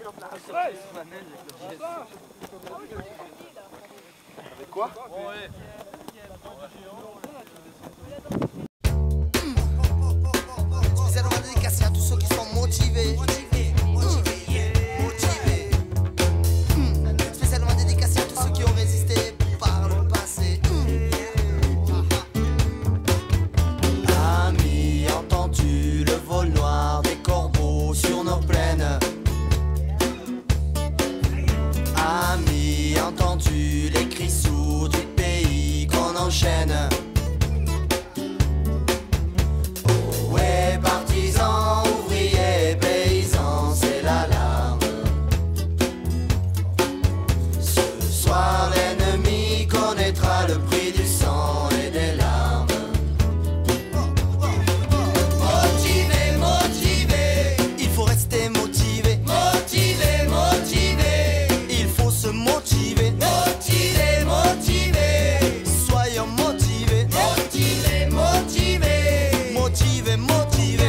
Avec quoi? Spécialement dédicacé à tous ceux qui sont motivés. Spécialement dédicacé à tous ceux qui ont résisté par le passé. Ami, entends-tu le vol noir des corbeaux sur nos plaines? Ami, entends-tu les cris sourds du pays qu'on enchaîne? Partisans, ouvriers, paysans, c'est l'alarme. Ce soir l'ennemi connaîtra le prix du sang et des larmes. Motivé, motivé, il faut rester motivé. Motivé, motivé, il faut se motiver. Motivé, motivé, soyons motivés. Motivé, motivé, motivé, motivé.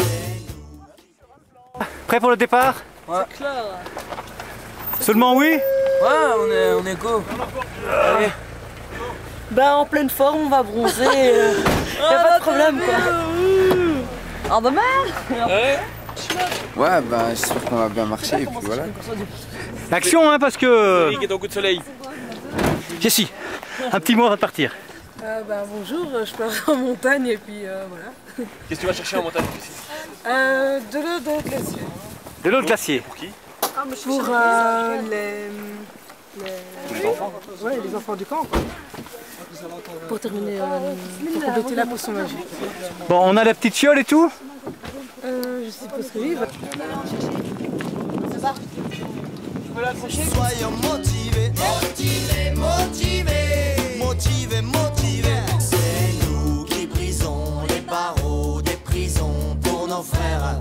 Prêt pour le départ? Ouais. C'est clair. Seulement oui? Ouais, on est go. Allez. Bah en pleine forme, on va bronzer. Y'a pas de problème quoi. En de mer? Ouais, bah j'espère qu'on va bien marcher et puis voilà. Action hein, parce que... Eric est en coup de soleil. Jessie, un petit mot avant de partir. Bah bonjour, je pars en montagne et puis voilà. Qu'est-ce que tu vas chercher en montagne ici? De l'eau de glacier. De l'eau de glacier. Pour qui? Pour les enfants. Ouais, les enfants du camp quoi. Pour terminer, pour compléter la potion magique. Bon, on a la petite fiole et tout? Je suppose que oui. Soyons motivés, motivés, motivés, motivés, motivés. C'est nous qui brisons les barreaux des prisons pour nos frères.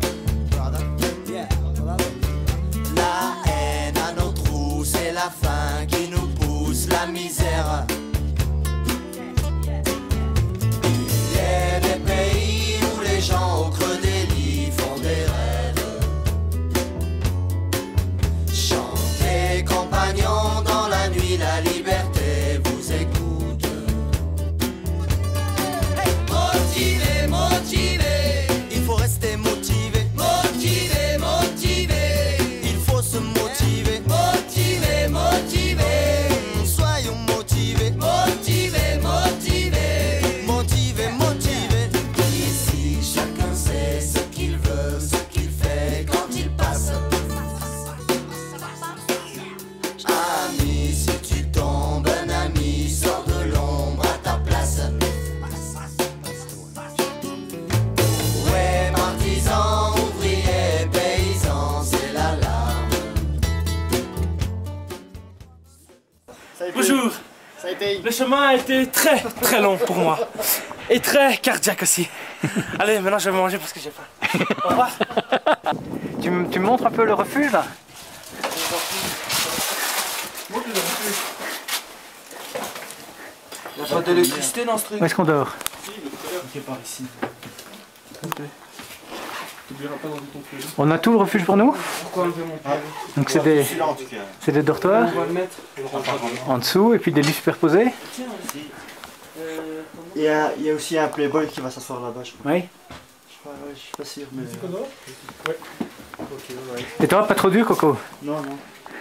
La haine à nos trous, c'est la faim qui nous pousse la misère. Il y a des pays où les gens au creux des lits font des rêves. Chantez, compagnons, dans la nuit, la liberté vous écoute. Motivé, motivé, il faut rester motivé. Motivé, motivé, il faut se motiver. Motivé, motivé, soyons motivés. Motivé, motivé, motivé, motivé. Ici, chacun sait ce qu'il veut, ce qu'il fait quand il passe. Ami, si tu tombes, un ami sort de l'ombre à ta place. Ouais, partisans, ouvriers, paysans, c'est l'alarme. Bonjour. Ça a été. Le chemin a été très très long pour moi. Et très cardiaque aussi. Allez, maintenant je vais manger parce que j'ai faim. Au revoir. Tu me montres un peu le refuge là? Il n'y a pas d'électricité dans ce truc. Où est-ce qu'on dort? Ok, par ici. On a tout le refuge pour nous? Pourquoi enlever mon pied? Donc c'est des dortoirs On va le mettre. en dessous et puis des lits superposés. Il y a aussi un playboy qui va s'asseoir là-bas, je crois. Oui. Ouais, je suis pas sûr, mais. Ouais. Ok, ouais. Et toi, pas trop dur Coco? Non, non.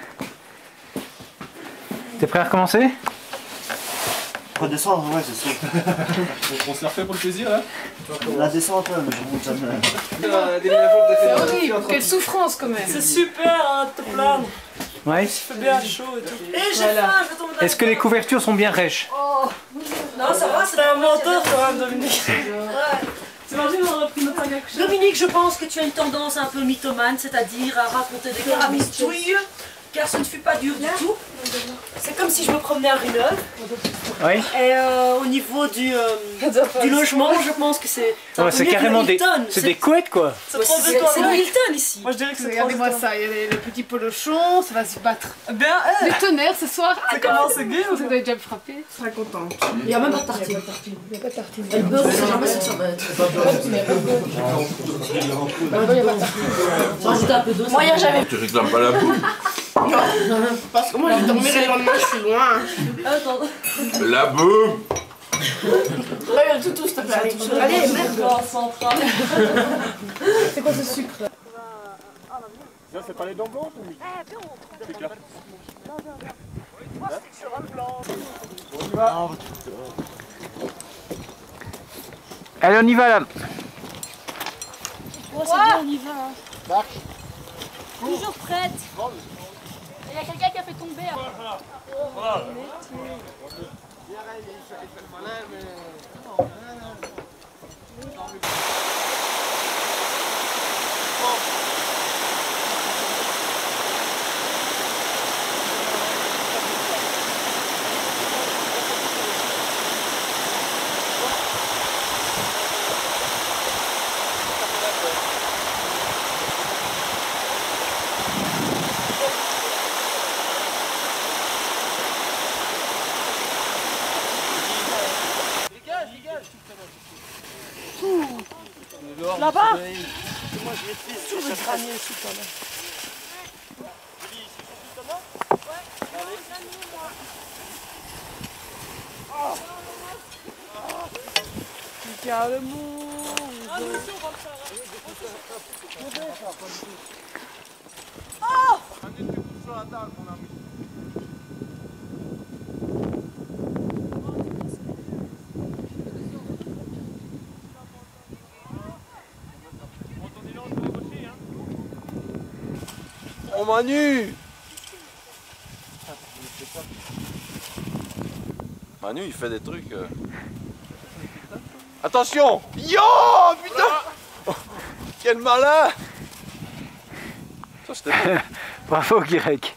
T'es prêt à recommencer? Redescendre, ouais, c'est sûr. On se la refait pour le plaisir là? La descente, ouais, mais je monte jamais. C'est horrible, quelle souffrance quand même. C'est super hein, de te plaindre. Oui. Il fait bien chaud et tout. Et j'ai faim, je vais tomber dans Est-ce que les couvertures sont bien rêches? Non, ça va, c'est un menteur quand même, Dominique. T'imagines, on aurait pris notre sac à coucher. Dominique, je pense que tu as une tendance un peu mythomane, c'est-à-dire à raconter des carabistouilles, car ce ne fut pas dur du tout. C'est comme si je me promenais à Grenoble. Oui. Et au niveau du logement, je pense que c'est Ouais, c'est carrément des, couettes quoi. C'est le Hilton ici. Moi je dirais que c'est regardez-moi ça, il y a le petit polochon, ça va se battre. Bien, Les tonnerres ce soir. c'est comment c'est gay ou Vous avez déjà frappé, je serais contente. Il n'y a même pas de tartine. Il n'y a pas de tartine. Le beurre, c'est jamais ce que ça va être. Il n'y a pas de tartine. un peu d'eau. Moi, j'avais. Tu réclames pas la boue? Non, parce que moi, je vais dormir et le lendemain, je suis loin. Attends. La boue! Ouais, tout, s'il te plaît. Allez, merde. C'est quoi ce sucre là? Ça, c'est pas les dents blanches ou oui? C'est clair. Allez, on y va là. Oh, c'est bien, on y va. Hein. Toujours prête. Il y a quelqu'un qui a fait tomber. Là-bas. Moi je vais te sur le granier ici quand même. Oh Manu! Manu il fait des trucs. Attention! Yo! Putain! Oh, quel malin! Ça c'était bon. Bravo Guirec.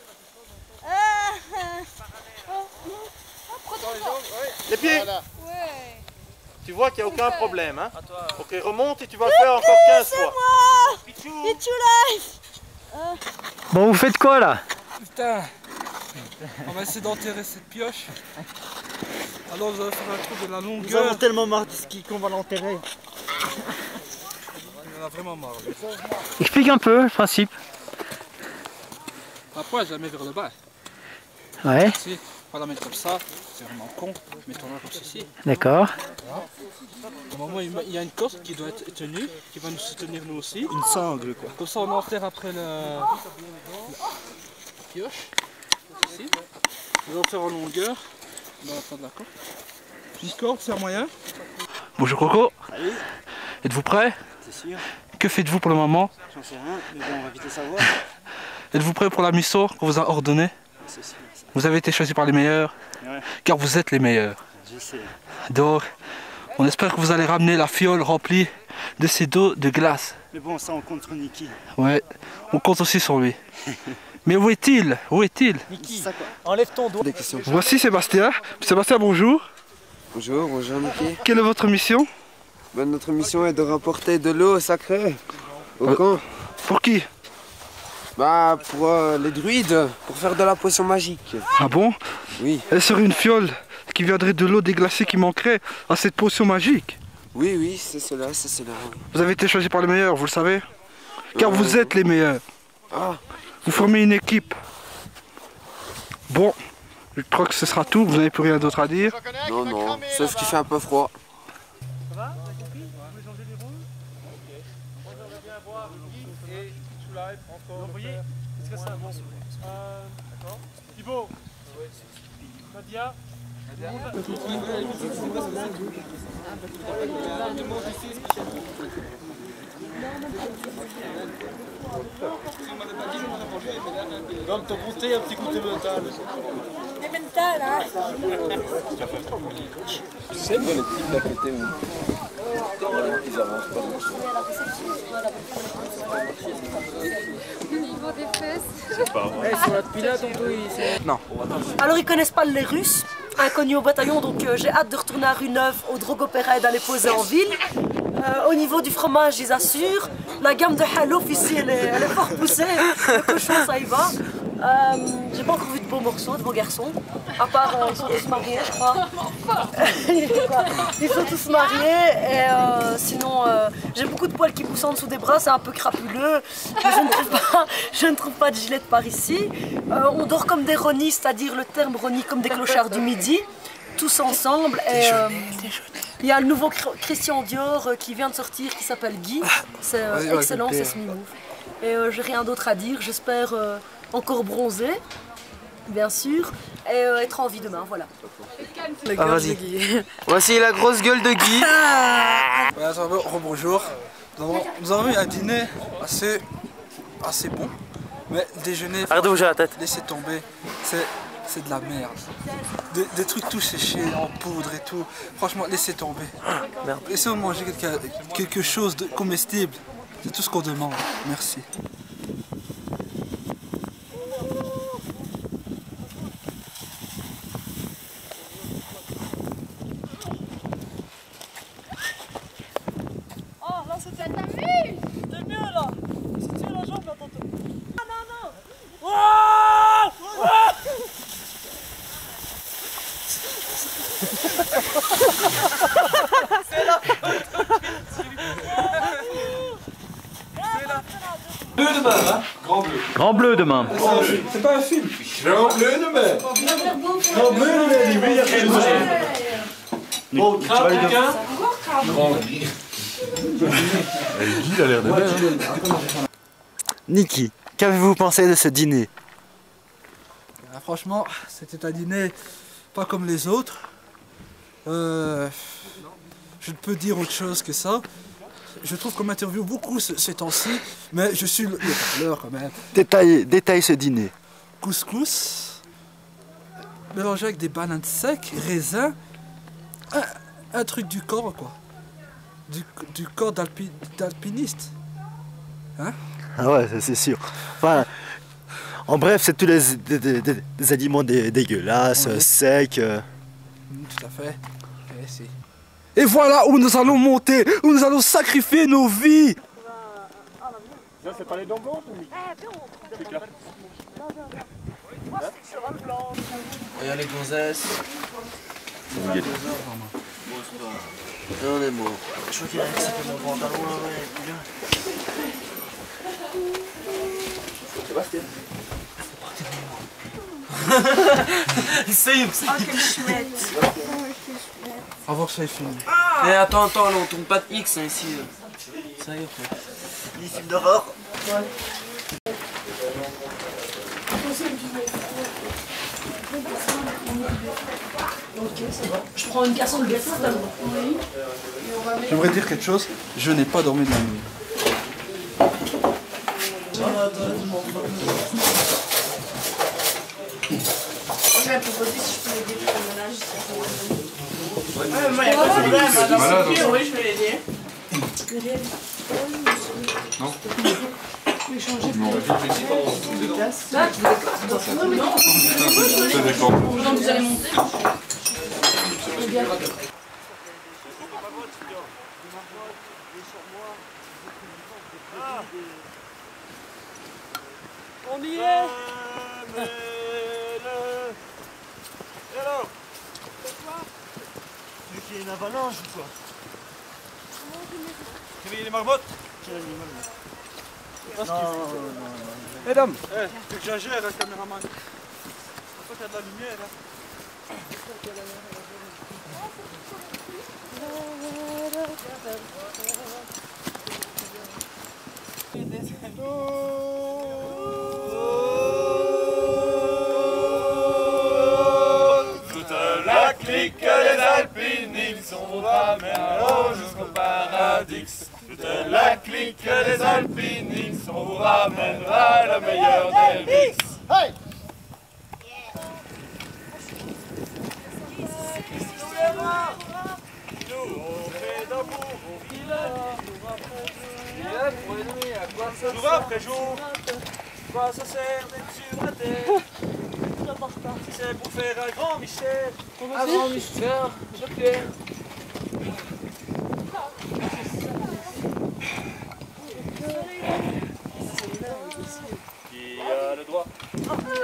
Les pieds! Ouais. Tu vois qu'il n'y a aucun problème, hein? Ok, remonte et tu vas le faire encore 15 fois. C'est moi! Pichou life! Bon, vous faites quoi là? Putain, on va essayer d'enterrer cette pioche. Alors vous allez faire un truc de la longueur. Nous avons tellement marre de ski qu'on va l'enterrer. On en a vraiment marre. Explique un peu le principe. La poêle, je la mets vers le bas. Ouais. Ici, on va la mettre comme ça. C'est vraiment con. Mettons-la comme ceci. D'accord. Au moment où il y a une corde qui doit être tenue, qui va nous soutenir nous aussi. Une sangle quoi. Comme ça on enterre après la pioche. Ici. On va faire en longueur. On va prendre la corde. Une corde, c'est un moyen. Bonjour Coco. Salut. Êtes-vous prêt? C'est sûr. Que faites-vous pour le moment? J'en sais rien, mais bon, on va vite le savoir. Êtes-vous prêt pour la mission qu'on vous a ordonnée? C'est sûr. Vous avez été choisi par les meilleurs, Ouais. car vous êtes les meilleurs. Je sais. Donc, on espère que vous allez ramener la fiole remplie de ces dos de glace. Mais bon, ça on compte sur Niki. Ouais, on compte aussi sur lui. Mais où est-il? Où est-il? Niki, enlève ton doigt. Des questions. Voici Sébastien. Sébastien, bonjour. Bonjour, bonjour Niki. Quelle est votre mission? Ben, notre mission est de rapporter de l'eau sacrée au camp. Pour qui? Bah pour les druides, pour faire de la potion magique. Ah bon? Oui. Elle serait une fiole qui viendrait de l'eau déglacée qui manquerait à cette potion magique. Oui, oui, c'est cela, c'est cela. Oui. Vous avez été choisi par les meilleurs, vous le savez? Car vous êtes les meilleurs. Ah. Vous formez une équipe. Bon, je crois que ce sera tout, vous n'avez plus rien d'autre à dire. Non, non, sauf qu'il fait un peu froid. Ça va? T'as compris? Vous pouvez changer les rôles? Ok. Moi j'aimerais bien voir Guy et Pichou Live encore. Vous voyez? Est-ce que c'est un bon souvenir? D'accord. Thibaut. Nadia. Comme t'as goûté un petit goûter mental. Des mental, hein? Tu sais que les petits d'à côté où ils avancent pas. Au niveau des fesses. C'est pas vrai. Ils sont là depuis là, tantôt ils... Non. Alors ils connaissent pas les Russes, inconnus au bataillon, donc j'ai hâte de retourner à Rue Neuve au Drogopéra et d'aller poser en ville. Au niveau du fromage, ils assurent. La gamme de Halouf ici, elle est fort poussée. Le cochon, ça y va. J'ai pas encore vu de beaux morceaux, de beaux garçons. À part, ils sont tous mariés, je crois. Ils sont tous mariés. Et sinon, j'ai beaucoup de poils qui poussent en dessous des bras, c'est un peu crapuleux. Je ne trouve pas de gilette par ici. On dort comme des ronis, c'est-à-dire le terme roni comme des clochards du midi. Tous ensemble. Et il y a le nouveau Christian Dior qui vient de sortir qui s'appelle Guy. C'est excellent, c'est semi-move. Et j'ai rien d'autre à dire. J'espère encore bronzer, bien sûr, et être en vie demain, voilà. Ah, vas-y. Voici la grosse gueule de Guy. Bonjour. Nous avons eu un dîner assez bon, mais le déjeuner, arrête de bouger la tête. Laissez tomber, c'est de la merde. Des trucs tout séchés, en poudre et tout. Franchement, laissez tomber. Merde. Laissez-nous manger quelque chose de comestible. C'est tout ce qu'on demande. Merci. Bleu demain, hein? Grand bleu. Grand bleu demain. C'est pas un film. Grand bleu demain. Grand bleu demain, il y a rien de bon, crabe, quelqu'un? Grand Guy. Guy, il a l'air de bien. Niki, qu'avez-vous pensé de ce dîner? Franchement, c'était un dîner pas comme les autres. Je ne peux dire autre chose que ça. Je trouve qu'on m'interviewe beaucoup ces temps-ci, mais je suis le parleur quand même. Détaille ce dîner. Couscous, mélangé avec des bananes secs, raisins, un truc du corps quoi. Du corps d'alpiniste. Hein? Ah ouais, c'est sûr. Enfin, en bref, c'est tous des aliments dégueulasses, oui. Secs. Tout à fait. Et voilà où nous allons monter, où nous allons sacrifier nos vies. Ça, c'est pas les dents blanches ou oui? Regarde les gonzesses. On est mort. Je crois qu'il a accepté mon pantalon là, ouais, plus bien. Sébastien. C'est oh, quelle chouette. Avant que ça ait fini. Ah. Eh, attends, là, on tourne pas de X hein, ici. Ça y est, frère. Des films d'horreur. Ouais. Ok, ça va. Je prends une casserole de feu d'abord. Oui. J'aimerais dire quelque chose. Je n'ai pas dormi de la nuit. Je vais proposer si je peux l'aider pour le ménage. Ouais, moi, il n'y a pas de problème. Oui, je vais l'aider. Non. Je vais changer de place. Là, tu veux d'accord. Vous allez monter. On y est. Et alors? Tu veux qu'il y ait une avalanche ou quoi? Réveiller les marmottes? Non. Mesdames, tu veux que j'agère, le caméraman? Pourquoi t'as de la lumière là? Toute la clique des alpinistes, on vous ramène jusqu'au paradis. Toute la clique des alpinistes, on vous ramènera la meilleure des mix. Hey! Nous on fait d'amour au village. Jour après jour, quoi ça sert d'être sur la terre? Si c'est pour faire un grand mystère. Un grand mystère, ok. Qui a le droit?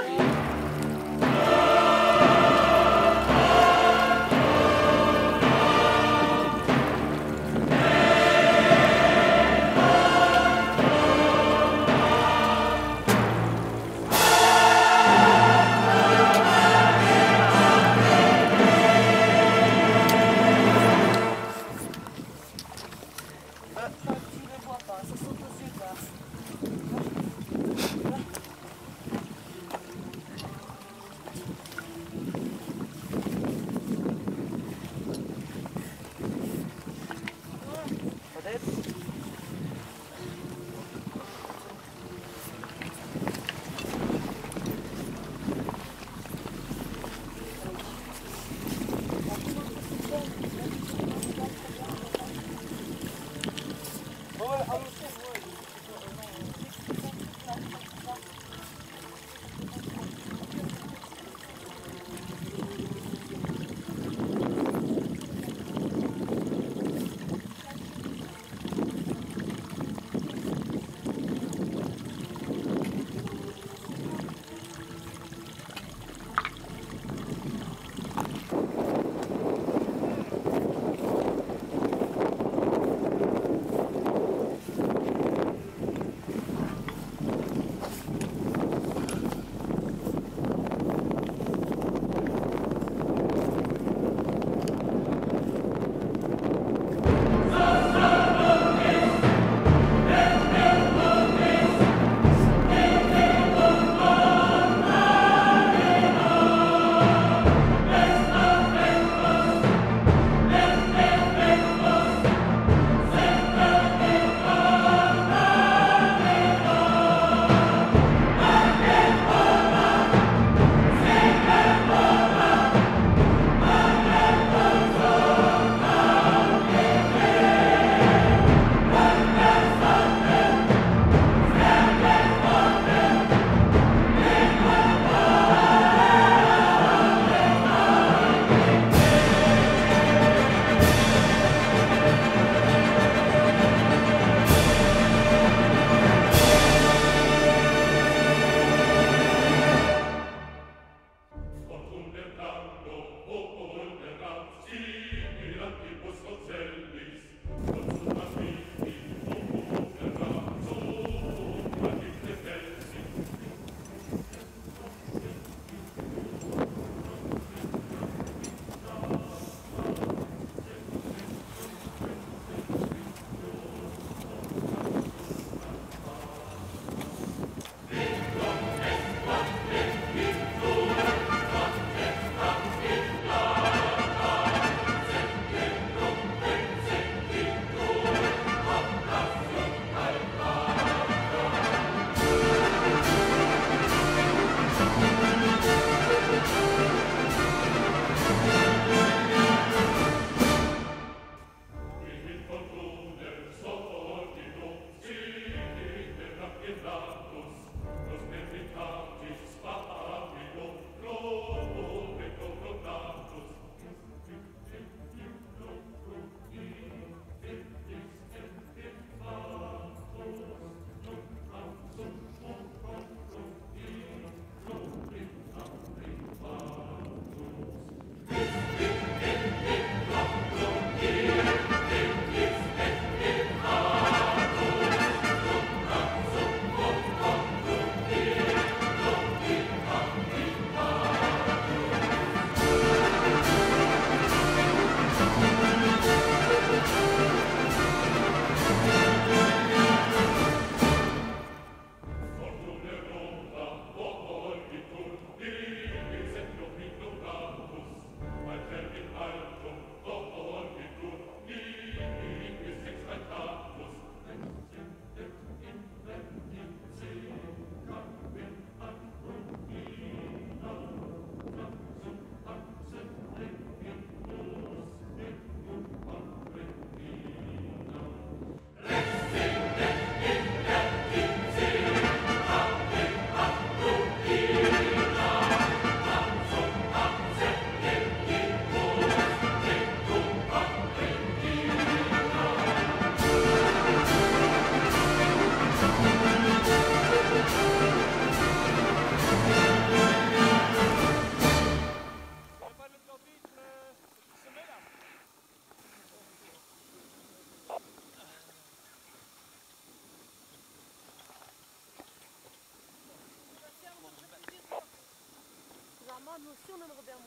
aussi, on aimerait bien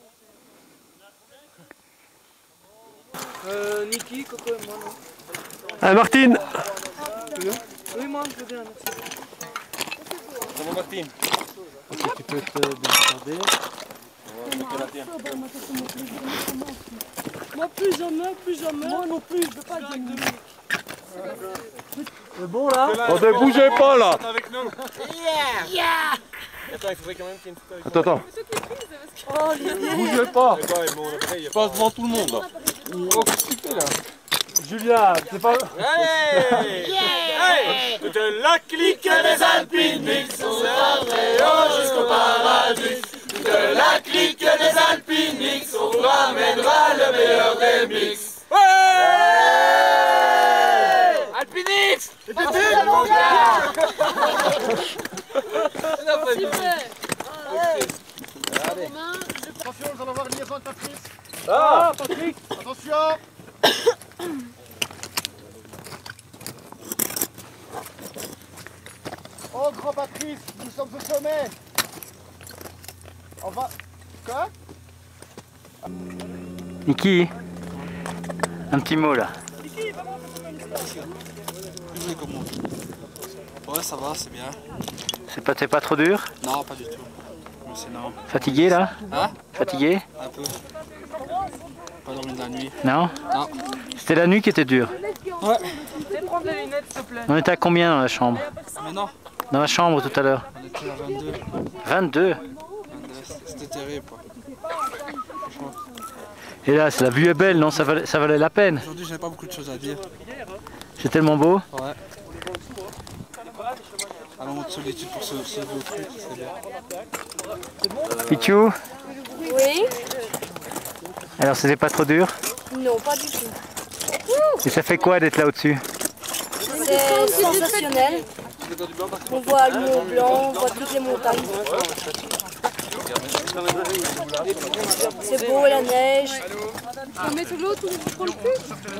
monter. Niki, Coco et moi, non. Martine. Oui, moi, je veux bien, merci. Comment Martine? Ok, tu peux te décarder. Moi plus jamais. Moi non plus, je veux pas le Dominique. C'est bon là? On ne bougez pas là. Avec nous. Yeah. Attends, il faudrait quand même qu'il y ait une photo avec Attends. Oh, Olivier. Bougez pas. Je passe devant tout le monde là. Oh, qu'est-ce que tu fais là? Julia, c'est pas... Allez! Hey! De la clique des alpinistes, on sera vraiment jusqu'au paradis. De la clique des alpinistes, on vous ramènera le meilleur des mix. Ouais! Alpinix! Super. Attention, nous allons voir une liaison de Patrice. Ah, Patrick! Attention! Oh, grand Patrice, nous sommes au sommet. On va... Quoi? Niki, un petit mot là. Ouais, ça va, c'est bien. C'est pas trop dur? Non, pas du tout. Mais sinon... Fatigué là? Hein? Fatigué? Un peu. Pas dormi de la nuit. Non? Non. C'était la nuit qui était dure. Ouais. Fais prendre les lunettes, s'il te plaît. On était à combien dans la chambre? Mais non. Dans la chambre tout à l'heure? On était à 22. 22? C'était terrible quoi. Et là, la vue est belle, non? Ça valait la peine. Aujourd'hui, j'ai pas beaucoup de choses à dire. C'est tellement beau. Ouais. Un moment de solitude pour se lever au truc, c'est bien. Pichou? Oui. Alors c'était pas trop dur? Non, pas du tout. Et ça fait quoi d'être là au-dessus? C'est sensationnel. On voit le Mont Blanc, on voit toutes les montagnes. C'est beau, la neige. On met de l'eau pour le cul.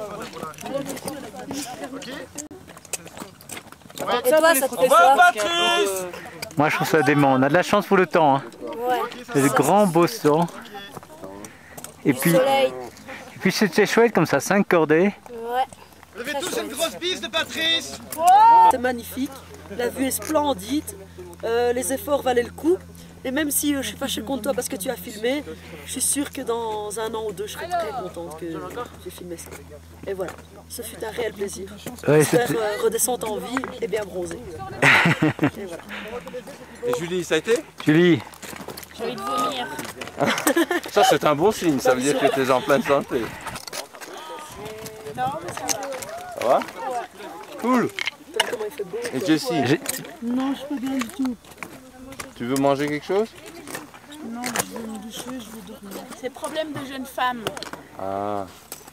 Et toi, ça te fait quoi? Moi je trouve ça dément. On a de la chance pour le temps. Hein. Ouais. C'est de grands beaux temps. Et puis c'était chouette comme ça, 5 cordées. Ouais. Levez tous une grosse bise de Patrice. C'est magnifique, la vue est splendide, les efforts valaient le coup. Et même si je suis fâchée contre toi parce que tu as filmé, je suis sûre que dans un an ou deux, je serai très contente que j'ai filmé ça. Et voilà, ce fut un réel plaisir. Ouais, j'espère redescendre en vie et bien bronzer. Et voilà. Et Julie, ça a été? Julie. J'ai envie de vomir. Ça c'est un bon signe, ça veut dire que tu es en pleine santé. Non, mais ça va. Ça va? Cool. Et Jessie? Non, je peux bien du tout. Tu veux manger quelque chose? Non, je veux me doucher, je veux dormir. C'est problème de jeune femme. Ah.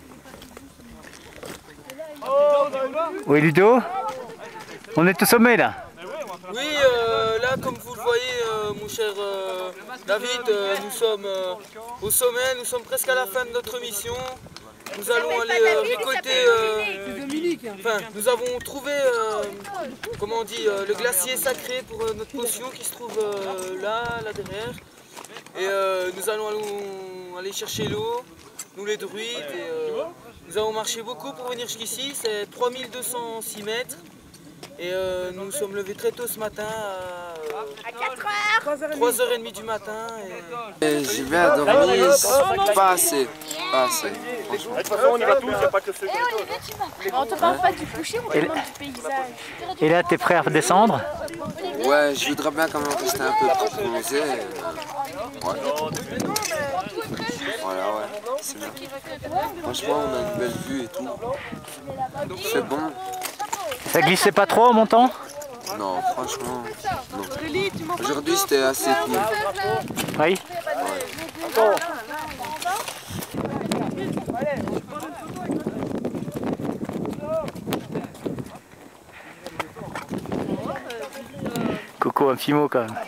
Oui Ludo? On est au sommet là. Oui, là, comme vous le voyez, mon cher David, nous sommes au sommet, nous sommes presque à la fin de notre mission. Nous allons aller récolter... Enfin, nous avons trouvé, comment on dit, le glacier sacré pour notre potion qui se trouve là derrière. Et nous allons aller chercher l'eau, nous les druides. Et, nous avons marché beaucoup pour venir jusqu'ici, c'est 3206 mètres. Et nous nous sommes levés très tôt ce matin à 3h30 du matin. Et j'y vais à dormir, pas assez. Pas assez. De toute façon, on y va tous, il n'y a pas que ceux qui On te parle pas du coucher, on te demande du paysage. Et là, t'es prêt à redescendre? Ouais, je voudrais bien quand même rester un peu pour bronzer. Ouais. Voilà, ouais, c'est bien. Franchement, on a une belle vue et tout. C'est bon. Ça glissait pas trop en montant? Non, franchement, non. Aujourd'hui, c'était assez cool. Oui. Coco, un petit mot quand même.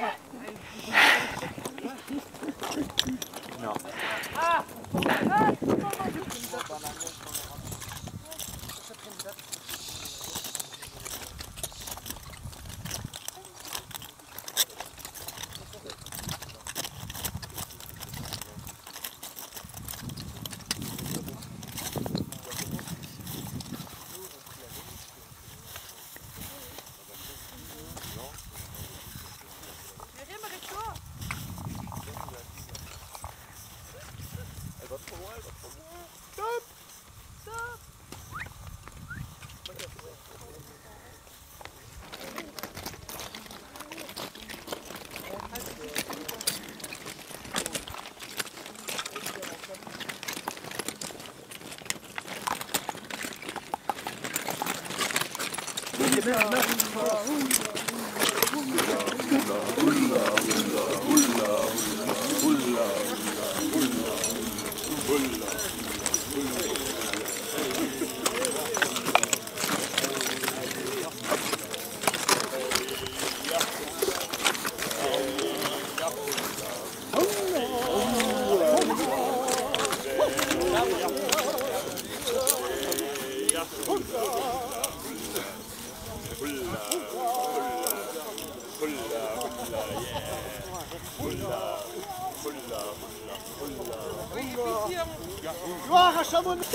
Gloire à Chamonix.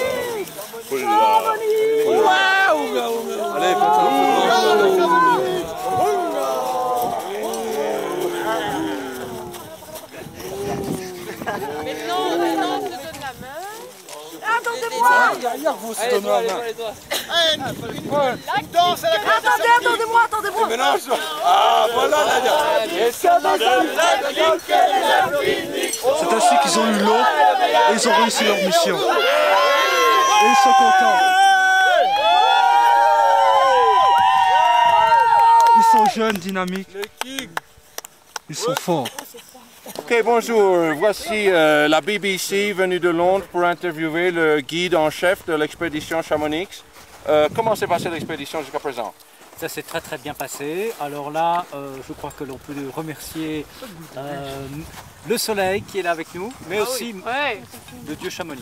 Allez, faites ça. Maintenant, on se donne la main. Attendez-moi. Hier, vous aussi donnez la main. Une danse à la crête. Attendez-moi. Maintenant, ah, voilà, Nadia. C'est ainsi qu'ils ont eu l'eau et ils ont réussi leur mission. Et ils sont contents. Ils sont jeunes, dynamiques. Ils sont forts. Ok, bonjour. Voici la BBC venue de Londres pour interviewer le guide en chef de l'expédition Chamonix. Comment s'est passée l'expédition jusqu'à présent? Ça s'est très très bien passé. Alors là, je crois que l'on peut remercier le soleil qui est là avec nous, mais aussi le dieu Chamonix.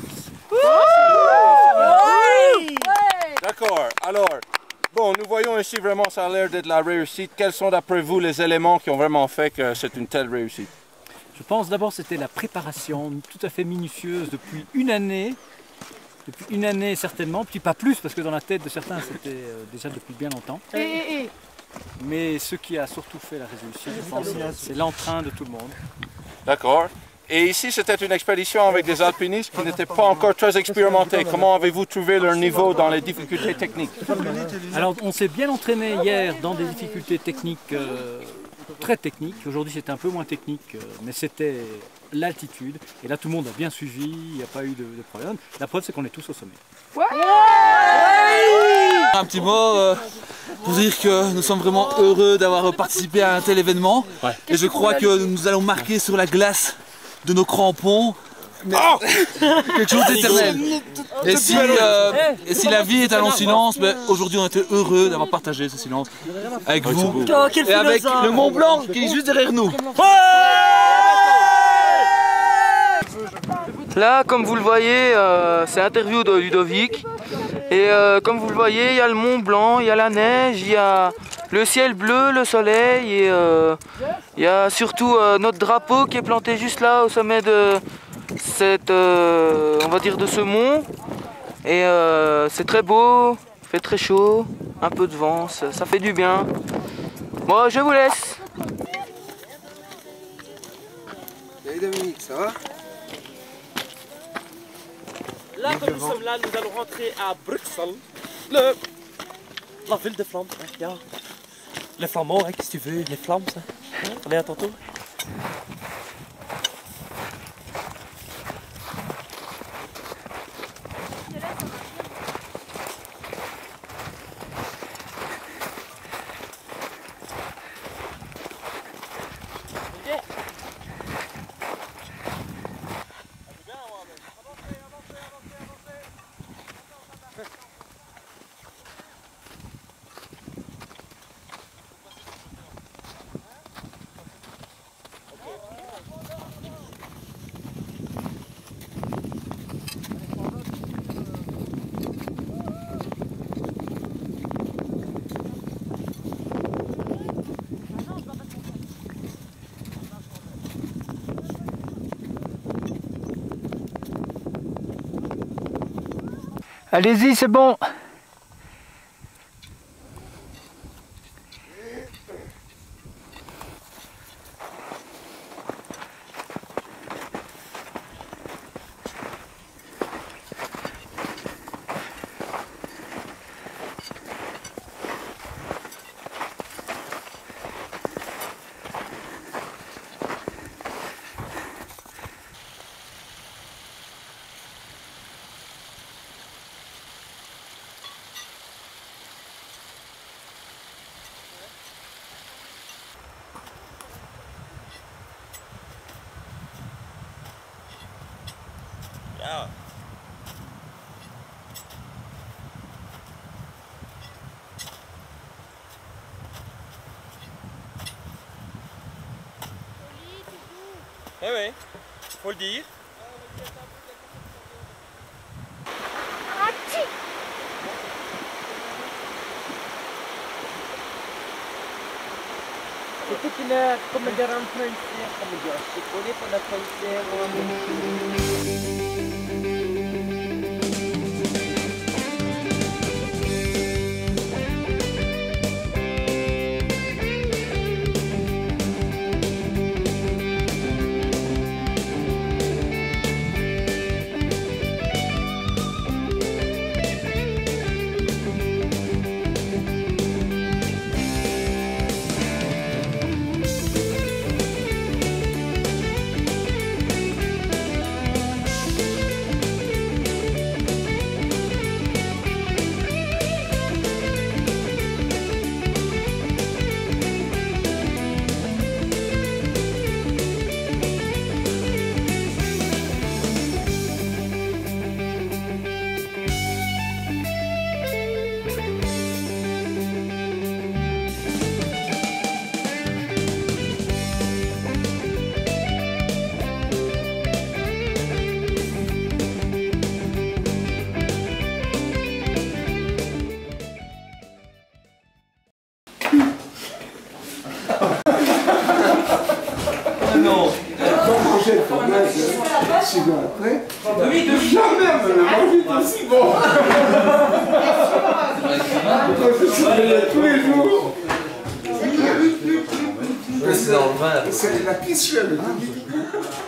D'accord. Alors, bon, nous voyons ici vraiment, ça a l'air d'être la réussite. Quels sont d'après vous les éléments qui ont vraiment fait que c'est une telle réussite? Je pense d'abord c'était la préparation tout à fait minutieuse depuis une année. Depuis une année certainement, puis pas plus parce que dans la tête de certains c'était déjà depuis bien longtemps. Mais ce qui a surtout fait la réussite, je pense, c'est l'entrain de tout le monde. D'accord. Et ici c'était une expédition avec des alpinistes qui n'étaient pas encore très expérimentés. Comment avez-vous trouvé leur niveau dans les difficultés techniques? Alors on s'est bien entraîné hier dans des difficultés techniques très techniques. Aujourd'hui c'était un peu moins technique, mais c'était l'altitude. Et là tout le monde a bien suivi, il n'y a pas eu de problème. La preuve c'est qu'on est tous au sommet. Un petit mot pour dire que nous sommes vraiment heureux d'avoir participé à un tel événement. Et je crois que nous allons marquer sur la glace de nos crampons quelque chose d'éternel. Et si la vie est un long silence, ben, aujourd'hui on était heureux d'avoir partagé ce silence avec vous et avec le Mont Blanc qui est juste derrière nous. Là, comme vous le voyez, c'est interview de Ludovic. Et comme vous le voyez, il y a le Mont Blanc, il y a la neige, il y a le ciel bleu, le soleil. Et il y a surtout notre drapeau qui est planté juste là au sommet de cette, on va dire de ce mont. Et c'est très beau, il fait très chaud, un peu de vent, ça fait du bien. Bon, je vous laisse. Salut Dominique, ça va? Là, comme nous sommes là, nous allons rentrer à Bruxelles, la ville des flammes. Hein, les flamands, hein, qu'est-ce que tu veux? Les flammes, ça. Hein? Allez, à tantôt. Allez-y, c'est bon. Eh oui, faut le dire. C'était une comédie influenceur, comme dire, je connais pas Non, quand manger le fromage, 6 mois après, jamais me le manger aussi bon. Quand je suis tous les jours. C'est la pisse, le